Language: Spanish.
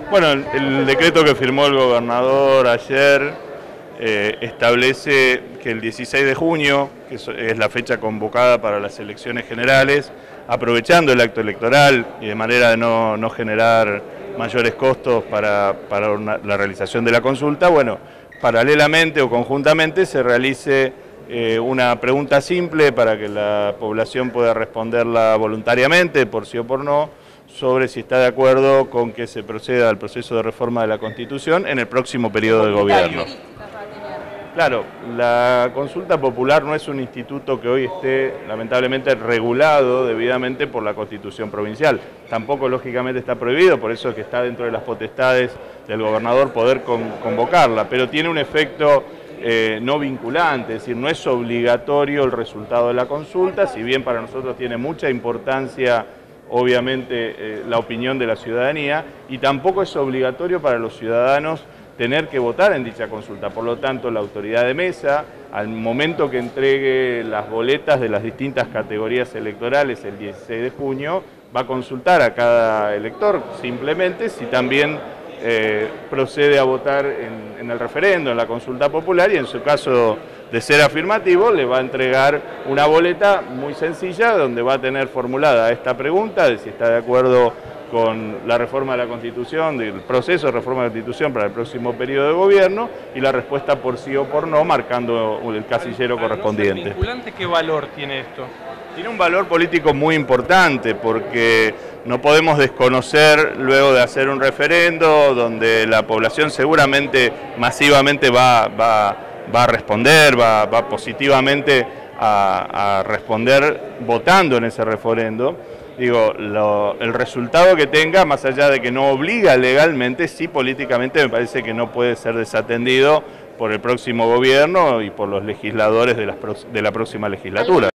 Bueno, el decreto que firmó el gobernador ayer establece que el 16 de junio, que es la fecha convocada para las elecciones generales, aprovechando el acto electoral y de manera de no generar mayores costos para la realización de la consulta, bueno, paralelamente o conjuntamente se realice una pregunta simple para que la población pueda responderla voluntariamente, por sí o por no, sobre si está de acuerdo con que se proceda al proceso de reforma de la Constitución en el próximo periodo de gobierno. Claro, la consulta popular no es un instituto que hoy esté lamentablemente regulado debidamente por la Constitución provincial. Tampoco lógicamente está prohibido, por eso es que está dentro de las potestades del gobernador poder convocarla, pero tiene un efecto no vinculante, es decir, no es obligatorio el resultado de la consulta, si bien para nosotros tiene mucha importancia obviamente la opinión de la ciudadanía, y tampoco es obligatorio para los ciudadanos tener que votar en dicha consulta. Por lo tanto, la autoridad de mesa, al momento que entregue las boletas de las distintas categorías electorales el 16 de junio, va a consultar a cada elector simplemente si también procede a votar en el referendo, en la consulta popular, y en su caso de ser afirmativo le va a entregar una boleta muy sencilla donde va a tener formulada esta pregunta de si está de acuerdo con la reforma de la Constitución, del proceso de reforma de la Constitución para el próximo periodo de gobierno, y la respuesta por sí o por no, marcando el casillero correspondiente. ¿No ser vinculante, qué valor tiene esto? Tiene un valor político muy importante porque no podemos desconocer luego de hacer un referendo donde la población seguramente masivamente va a responder, va positivamente a responder votando en ese referendo. Digo, el resultado que tenga, más allá de que no obliga legalmente, sí políticamente me parece que no puede ser desatendido por el próximo gobierno y por los legisladores de la próxima legislatura.